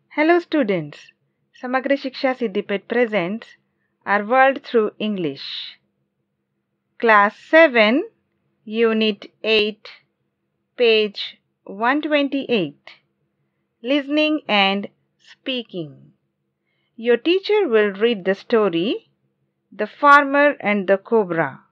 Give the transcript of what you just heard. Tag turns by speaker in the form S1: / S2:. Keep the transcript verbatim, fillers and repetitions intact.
S1: Hello students, Samagra Shiksha Siddipet presents Our World Through English. Class seven, Unit eight, page one twenty-eight. Listening and Speaking. Your teacher will read the story, The Farmer and the Cobra.